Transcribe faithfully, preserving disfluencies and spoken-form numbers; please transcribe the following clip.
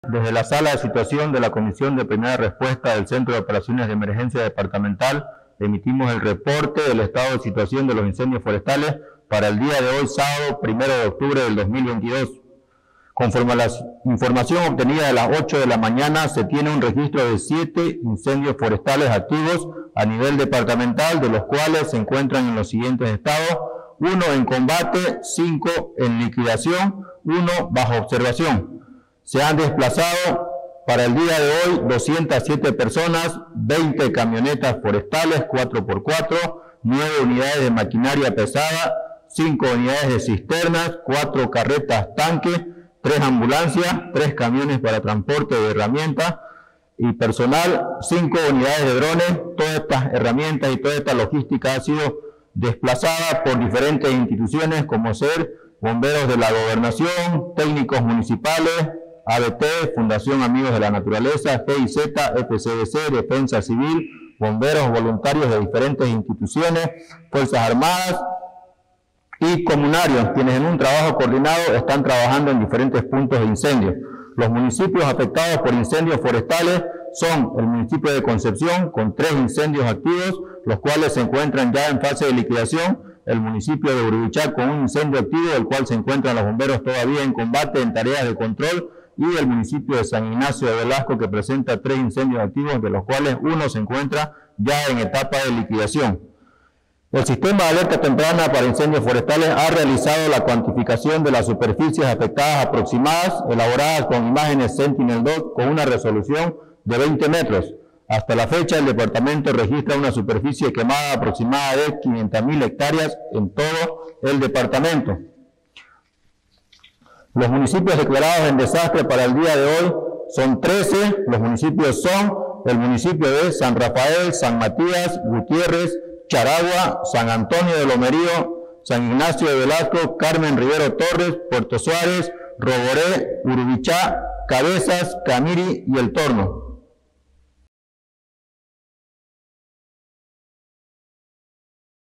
Desde la sala de situación de la Comisión de Primera Respuesta del Centro de Operaciones de Emergencia Departamental, emitimos el reporte del estado de situación de los incendios forestales para el día de hoy, sábado primero de octubre del dos mil veintidós. Conforme a la información obtenida de las ocho de la mañana, se tiene un registro de siete incendios forestales activos a nivel departamental, de los cuales se encuentran en los siguientes estados: uno en combate, cinco en liquidación, uno bajo observación. Se han desplazado para el día de hoy doscientas siete personas, veinte camionetas forestales cuatro por cuatro, nueve unidades de maquinaria pesada, cinco unidades de cisternas, cuatro carretas tanque, tres ambulancias, tres camiones para transporte de herramientas y personal, cinco unidades de drones. Todas estas herramientas y toda esta logística ha sido desplazada por diferentes instituciones como ser bomberos de la gobernación, técnicos municipales, A B T, Fundación Amigos de la Naturaleza, G I Z, F C D C, Defensa Civil, bomberos voluntarios de diferentes instituciones, Fuerzas Armadas y comunarios, quienes en un trabajo coordinado están trabajando en diferentes puntos de incendio. Los municipios afectados por incendios forestales son el municipio de Concepción, con tres incendios activos, los cuales se encuentran ya en fase de liquidación; el municipio de Urubichá, con un incendio activo, del cual se encuentran los bomberos todavía en combate en tareas de control; y el municipio de San Ignacio de Velasco, que presenta tres incendios activos, de los cuales uno se encuentra ya en etapa de liquidación. El sistema de alerta temprana para incendios forestales ha realizado la cuantificación de las superficies afectadas aproximadas, elaboradas con imágenes Sentinel dos con una resolución de veinte metros. Hasta la fecha, el departamento registra una superficie quemada aproximada de quinientas mil hectáreas en todo el departamento. Los municipios declarados en desastre para el día de hoy son trece. Los municipios son el municipio de San Rafael, San Matías, Gutiérrez, Charagua, San Antonio de Lomerío, San Ignacio de Velasco, Carmen Rivero Torres, Puerto Suárez, Roboré, Urubichá, Cabezas, Camiri y El Torno.